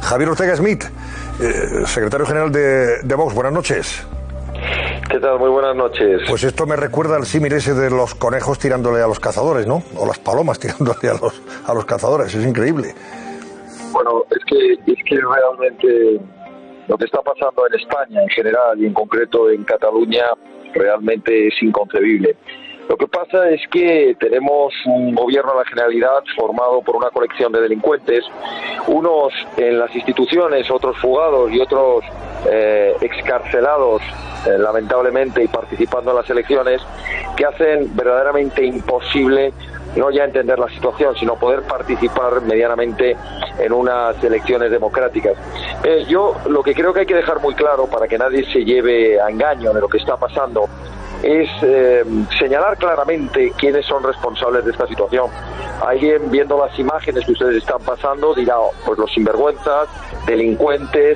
Javier Ortega Smith, secretario general de Vox, buenas noches. ¿Qué tal? Muy buenas noches. Pues esto me recuerda al símil ese de los conejos tirándole a los cazadores, ¿no? O las palomas tirándole a los cazadores, es increíble. Bueno, es que realmente lo que está pasando en España en general y en concreto en Cataluña realmente es inconcebible. Lo que pasa es que tenemos un gobierno de la Generalidad formado por una colección de delincuentes, unos en las instituciones, otros fugados y otros excarcelados, lamentablemente, y participando en las elecciones, que hacen verdaderamente imposible no ya entender la situación, sino poder participar medianamente en unas elecciones democráticas. Yo lo que creo que hay que dejar muy claro, para que nadie se lleve a engaño de lo que está pasando, es señalar claramente quiénes son responsables de esta situación. Alguien viendo las imágenes que ustedes están pasando dirá, pues los sinvergüenzas, delincuentes,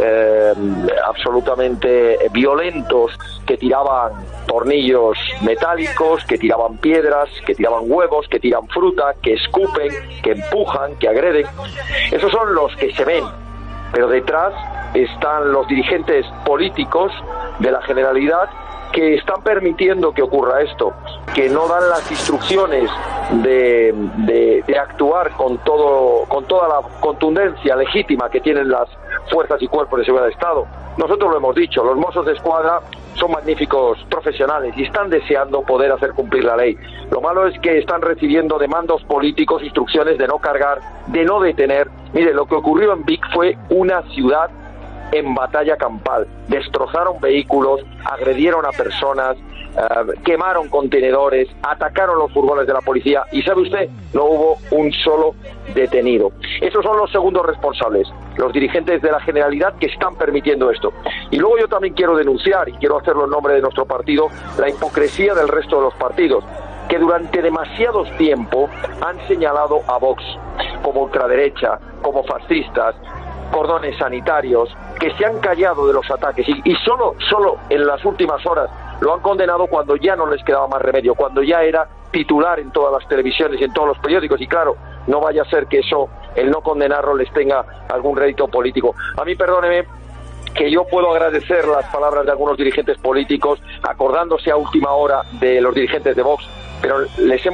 absolutamente violentos, que tiraban tornillos metálicos, que tiraban piedras, que tiraban huevos, que tiran fruta, que escupen, que empujan, que agreden. Esos son los que se ven, pero detrás están los dirigentes políticos de la Generalidad que están permitiendo que ocurra esto, que no dan las instrucciones de actuar con toda la contundencia legítima que tienen las fuerzas y cuerpos de seguridad del Estado. Nosotros lo hemos dicho, los Mossos de Escuadra son magníficos profesionales y están deseando poder hacer cumplir la ley. Lo malo es que están recibiendo de mandos políticos instrucciones de no cargar, de no detener. Mire, lo que ocurrió en Vic fue una ciudad en batalla campal. Destrozaron vehículos, agredieron a personas, quemaron contenedores, atacaron los furgones de la policía y, ¿sabe usted? No hubo un solo detenido. Esos son los segundos responsables, los dirigentes de la Generalidad que están permitiendo esto. Y luego yo también quiero denunciar, y quiero hacerlo en nombre de nuestro partido, la hipocresía del resto de los partidos, que durante demasiado tiempo han señalado a Vox como ultraderecha, como fascistas, cordones sanitarios, que se han callado de los ataques y solo en las últimas horas lo han condenado cuando ya no les quedaba más remedio, cuando ya era titular en todas las televisiones y en todos los periódicos. Y claro, no vaya a ser que eso, el no condenarlo, les tenga algún rédito político. A mí, perdóneme, que yo puedo agradecer las palabras de algunos dirigentes políticos, acordándose a última hora de los dirigentes de Vox, pero les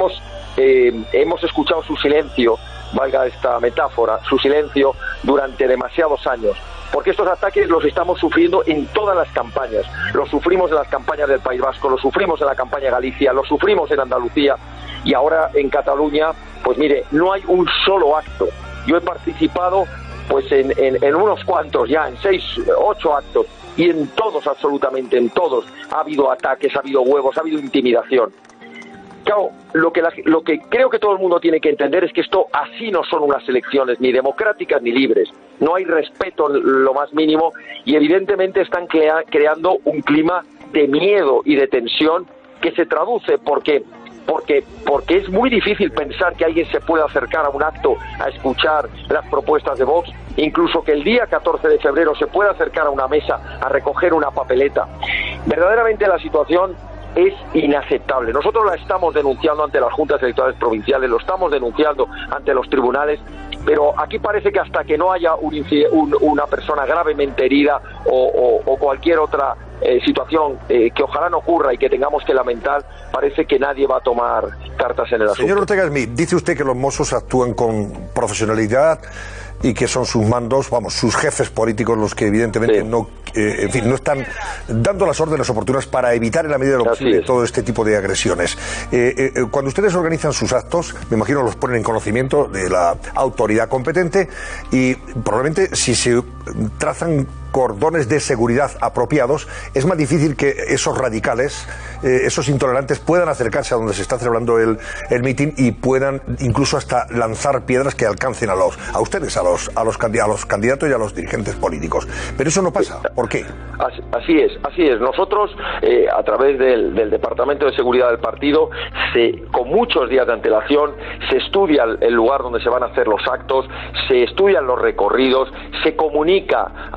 hemos escuchado su silencio, valga esta metáfora, su silencio durante demasiados años, porque estos ataques los estamos sufriendo en todas las campañas. Los sufrimos en las campañas del País Vasco, los sufrimos en la campaña de Galicia, los sufrimos en Andalucía y ahora en Cataluña. Pues mire, no hay un solo acto. Yo he participado pues en unos cuantos ya, en 6, 8 actos, y en todos, absolutamente en todos, ha habido ataques, ha habido huevos, ha habido intimidación. Claro, lo que creo que todo el mundo tiene que entender es que esto así no son unas elecciones ni democráticas ni libres. No hay respeto en lo más mínimo y evidentemente están creando un clima de miedo y de tensión que se traduce porque es muy difícil pensar que alguien se pueda acercar a un acto a escuchar las propuestas de Vox, incluso que el día 14 de febrero se pueda acercar a una mesa a recoger una papeleta. Verdaderamente la situación es inaceptable. Nosotros la estamos denunciando ante las juntas electorales provinciales, lo estamos denunciando ante los tribunales, pero aquí parece que hasta que no haya una persona gravemente herida o cualquier otra situación que ojalá no ocurra y que tengamos que lamentar, parece que nadie va a tomar cartas en el asunto. Señor Ortega Smith, dice usted que los Mossos actúan con profesionalidad y que son sus mandos, sus jefes políticos los que evidentemente no están dando las órdenes oportunas para evitar en la medida de lo posible todo este tipo de agresiones. Cuando ustedes organizan sus actos, me imagino los ponen en conocimiento de la autoridad competente y probablemente si se trazan cordones de seguridad apropiados, es más difícil que esos radicales, esos intolerantes puedan acercarse a donde se está celebrando el mitin y puedan incluso hasta lanzar piedras que alcancen a ustedes, a los candidatos y a los dirigentes políticos. Pero eso no pasa. ¿Por qué? Así es. Nosotros, a través del Departamento de Seguridad del partido, con muchos días de antelación, se estudia el lugar donde se van a hacer los actos, se estudian los recorridos, se comunica a través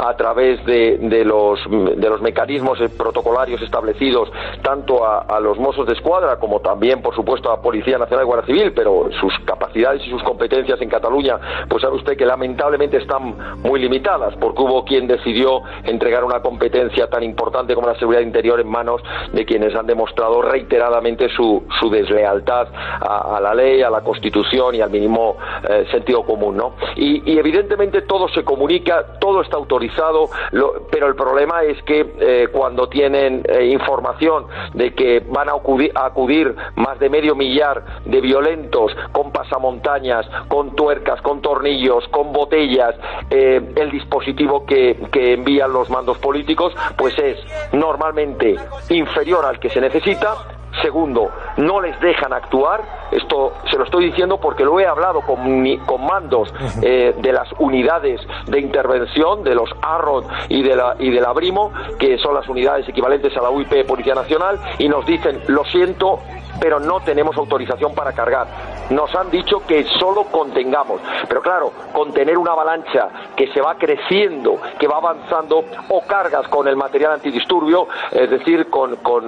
través de los mecanismos protocolarios establecidos tanto a los Mossos de Escuadra como también, por supuesto, a Policía Nacional y Guardia Civil, pero sus capacidades y sus competencias en Cataluña, pues sabe usted que lamentablemente están muy limitadas, porque hubo quien decidió entregar una competencia tan importante como la seguridad interior en manos de quienes han demostrado reiteradamente su deslealtad a la ley, a la Constitución y al mínimo sentido común, ¿no? Y evidentemente todo se comunica, todo está autorizado, pero el problema es que cuando tienen información de que van a acudir más de medio millar de violentos con pasamontañas, con tuercas, con tornillos, con botellas, el dispositivo que envían los mandos políticos pues es normalmente inferior al que se necesita. Segundo, no les dejan actuar. Esto se lo estoy diciendo porque lo he hablado con mandos de las unidades de intervención, de los ARROD y de la Brimo, que son las unidades equivalentes a la UIP Policía Nacional, y nos dicen, lo siento, pero no tenemos autorización para cargar. Nos han dicho que solo contengamos. Pero claro, contener una avalancha que se va creciendo, que va avanzando, o cargas con el material antidisturbio, es decir, con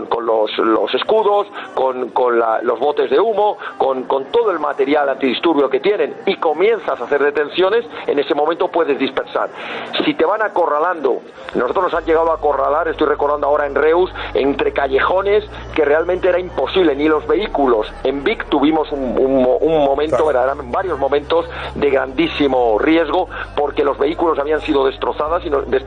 los escudos, con los botes de humo, con todo el material antidisturbio que tienen, y comienzas a hacer detenciones, en ese momento puedes dispersar. Si te van acorralando, nosotros nos han llegado a acorralar, estoy recordando ahora en Reus, entre callejones que realmente era imposible, ni los vehículos. En Vic tuvimos un momento, verdaderamente varios momentos de grandísimo riesgo, porque los vehículos habían sido destrozados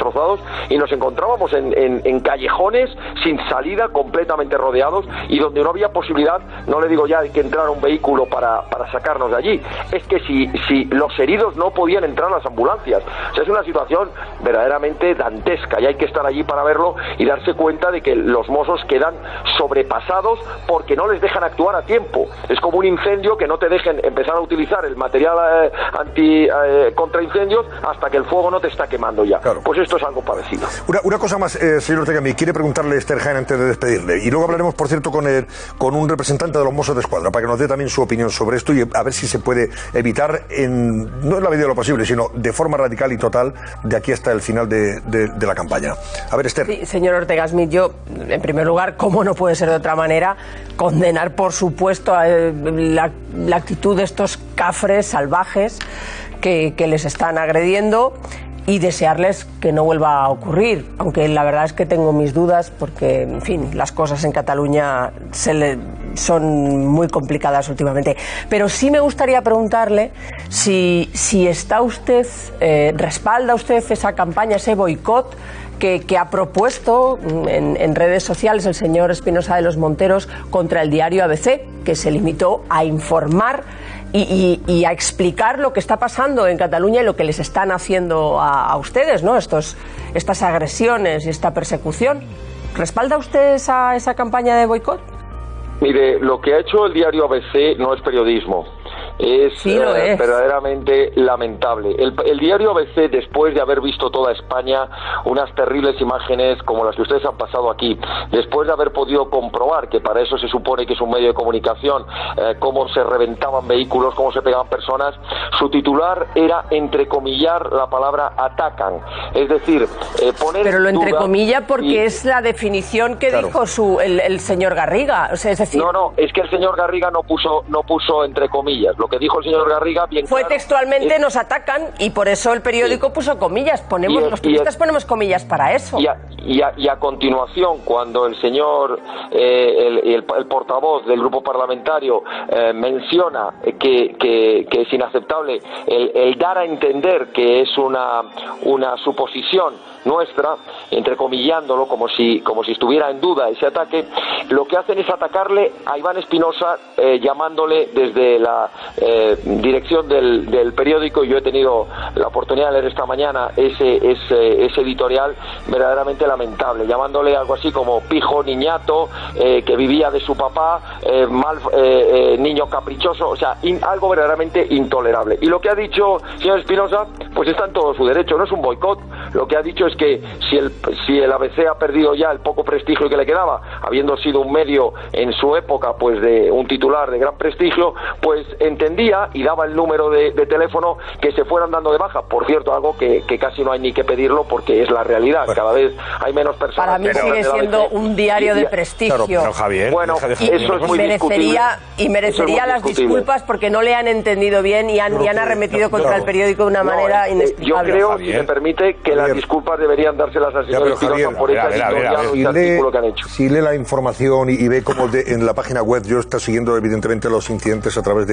y nos encontrábamos en callejones sin salida, completamente rodeados, y donde no había posibilidad, no le digo ya de que entrara un vehículo para sacarnos de allí, es que si los heridos no podían entrar a las ambulancias. O sea, es una situación verdaderamente dantesca, y hay que estar allí para verlo y darse cuenta de que los Mossos quedan sobrepasados porque no les dejan actuar a tiempo. Es como un incendio, que no te dejen empezar a utilizar el material contra incendios hasta que el fuego no te está quemando ya. Claro. Pues esto es algo parecido. Una cosa más, señor Ortega, me quiere preguntarle Esther Jaén antes de despedirle, y luego hablaremos, por cierto, con un representante de los Mossos de Escuadra para que nos dé también su opinión sobre esto y a ver si se puede evitar, no en la medida de lo posible, sino de forma radical y total, de aquí hasta el final de la campaña. A ver, Esther. Sí, señor Ortega Smith, yo, en primer lugar, como no puede ser de otra manera, condenar, por supuesto, la actitud de estos cafres salvajes que les están agrediendo, y desearles que no vuelva a ocurrir, aunque la verdad es que tengo mis dudas porque, en fin, las cosas en Cataluña son muy complicadas últimamente. Pero sí me gustaría preguntarle si está usted, respalda usted esa campaña, ese boicot que ha propuesto en redes sociales el señor Espinosa de los Monteros contra el diario ABC, que se limitó a informar y a explicar lo que está pasando en Cataluña y lo que les están haciendo a ustedes, ¿no? Estas agresiones y esta persecución. ¿Respalda usted esa campaña de boicot? Mire, lo que ha hecho el diario ABC no es periodismo. Es verdaderamente lamentable. El diario ABC, después de haber visto toda España unas terribles imágenes como las que ustedes han pasado aquí, después de haber podido comprobar que para eso se supone que es un medio de comunicación, cómo se reventaban vehículos, cómo se pegaban personas, su titular era entrecomillar la palabra atacan, es decir, poner... Pero lo entrecomilla porque es la definición que dijo el señor Garriga, o sea, es decir... No, es que el señor Garriga no puso entre comillas. Lo que dijo el señor Garriga bien fue claro, textualmente nos atacan, y por eso el periódico puso comillas. Los periodistas ponemos comillas para eso. Y a continuación, cuando el señor el portavoz del grupo parlamentario menciona que es inaceptable el dar a entender que es una suposición nuestra, entrecomillándolo como si estuviera en duda ese ataque, lo que hacen es atacarle a Iván Espinosa, llamándole desde la dirección del periódico, y yo he tenido la oportunidad de leer esta mañana ese editorial verdaderamente lamentable, llamándole algo así como pijo, niñato, que vivía de su papá, niño caprichoso, o sea, algo verdaderamente intolerable. Y lo que ha dicho el señor Espinosa, pues está en todo su derecho, no es un boicot. Lo que ha dicho es que si el ABC ha perdido ya el poco prestigio que le quedaba, habiendo sido un medio en su época pues de un titular de gran prestigio, pues entender pretendía, y daba el número de teléfono, que se fueran dando de baja. Por cierto, algo que casi no hay ni que pedirlo porque es la realidad. Cada vez hay menos personas. Para mí sigue siendo un diario de prestigio. Pero Javier, bueno, eso es muy merecería las disculpas porque no le han entendido bien y han arremetido contra el periódico de una manera inexplicable. Yo creo, si me permite, que las disculpas deberían dárselas al señor Espinosa por esa editorial o ese artículo que han hecho. Si lee la información y ve cómo en la página web, yo está siguiendo evidentemente los incidentes a través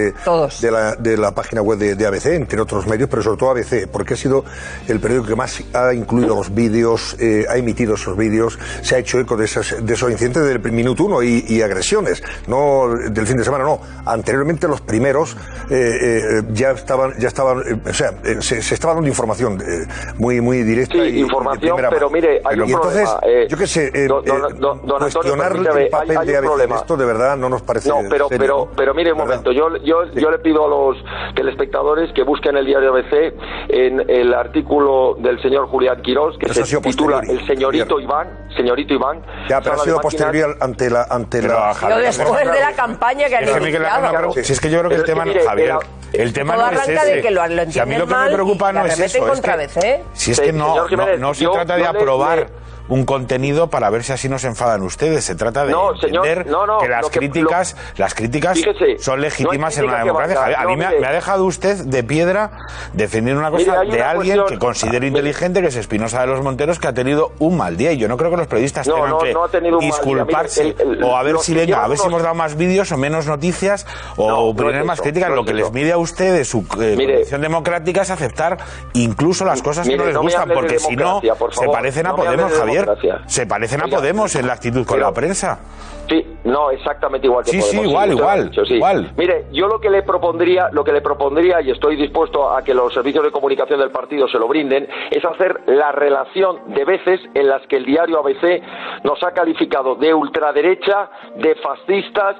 de la página web de ABC, entre otros medios, pero sobre todo ABC, porque ha sido el periódico que más ha incluido los vídeos, ha emitido esos vídeos, se ha hecho eco de esos incidentes del minuto 1 y agresiones, no del fin de semana, no. Anteriormente los primeros ya estaban, o sea, se estaba dando información muy directa. Sí, información, pero mire, hay un problema. Entonces, yo qué sé, cuestionar el papel de ABC en esto de verdad no nos parece serio. Pero mire un momento, yo le pido a los telespectadores que busquen el diario ABC en el artículo del señor Julián Quirós, que se titula El señorito Iván. Ya, pero ha sido posterior ante la... Pero después de la campaña que han iniciado. Si es que yo creo que el tema, Javier, el tema no es ese. De que lo si a mí lo que me preocupa no es eso. Si es que no se trata de aprobar un contenido para ver si así nos enfadan ustedes. Se trata de entender que las críticas fíjese, son legítimas en una democracia. A mí me ha dejado usted de piedra defendiendo una cosa de alguien que considero inteligente, que es Espinosa de los Monteros, que ha tenido un mal día. Y yo no creo que los periodistas tengan que disculparse o a ver si hemos dado más vídeos o menos noticias o poner más críticas. Lo que les mide a ustedes su condición democrática es aceptar incluso las cosas que no les gustan, porque si no se parecen a Podemos, Javier. Se parecen a Podemos en la actitud con la prensa. Sí, no, exactamente igual que Podemos. Sí, igual. Mire, yo lo que le propondría, y estoy dispuesto a que los servicios de comunicación del partido se lo brinden, es hacer la relación de veces en las que el diario ABC nos ha calificado de ultraderecha, de fascistas,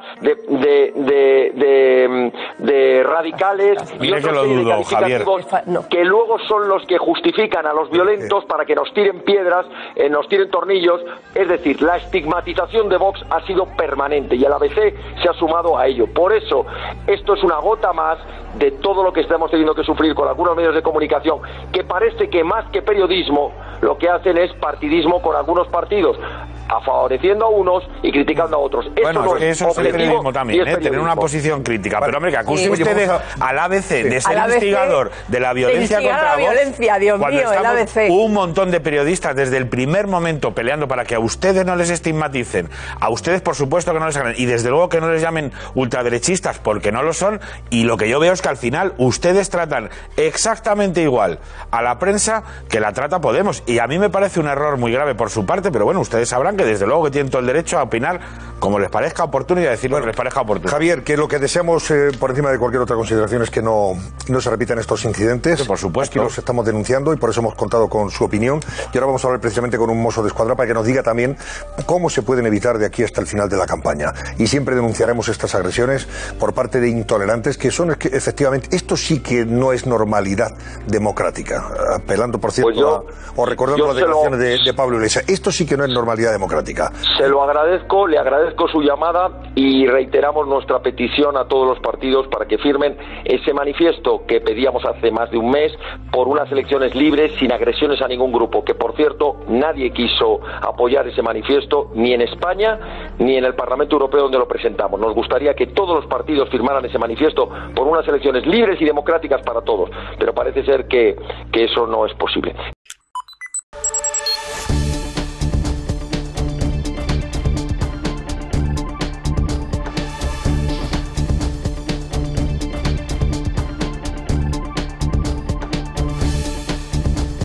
de radicales, y que lo dudo, Javier, que luego son los que justifican a los violentos para que nos tiren piedras, nos tiren tornillos. Es decir, la estigmatización de Vox ha sido permanente y el ABC se ha sumado a ello. Por eso, esto es una gota más de todo lo que estamos teniendo que sufrir con algunos medios de comunicación, que parece que más que periodismo lo que hacen es partidismo con algunos partidos, favoreciendo a unos y criticando a otros. Eso es periodismo también, tener una posición crítica. Pero hombre, que acuse ustedes al ABC de ser instigador de la violencia contra Vox, cuando estamos un montón de periodistas desde el primer momento peleando para que a ustedes no les estigmaticen, a ustedes por supuesto que no les hagan, y desde luego que no les llamen ultraderechistas porque no lo son, y lo que yo veo es que al final ustedes tratan exactamente igual a la prensa que la trata Podemos, y a mí me parece un error muy grave por su parte, pero bueno, ustedes sabrán que desde luego que tienen todo el derecho a opinar como les parezca oportuno y a decir lo que les parezca oportuno. Javier, que lo que deseamos por encima de cualquier otra consideración es que no se repitan estos incidentes. Sí, por supuesto. Aquí los estamos denunciando y por eso hemos contado con su opinión. Y ahora vamos a hablar precisamente con un mozo de escuadra para que nos diga también cómo se pueden evitar de aquí hasta el final de la campaña. Y siempre denunciaremos estas agresiones por parte de intolerantes que son efectivamente, esto sí que no es normalidad democrática. Apelando, por cierto, o recordando las declaraciones de Pablo Iglesias. Esto sí que no es normalidad democrática. Se lo agradezco, le agradezco su llamada y reiteramos nuestra petición a todos los partidos para que firmen ese manifiesto que pedíamos hace más de un mes por unas elecciones libres sin agresiones a ningún grupo, que por cierto nadie quiso apoyar ese manifiesto ni en España ni en el Parlamento Europeo donde lo presentamos. Nos gustaría que todos los partidos firmaran ese manifiesto por unas elecciones libres y democráticas para todos, pero parece ser que eso no es posible.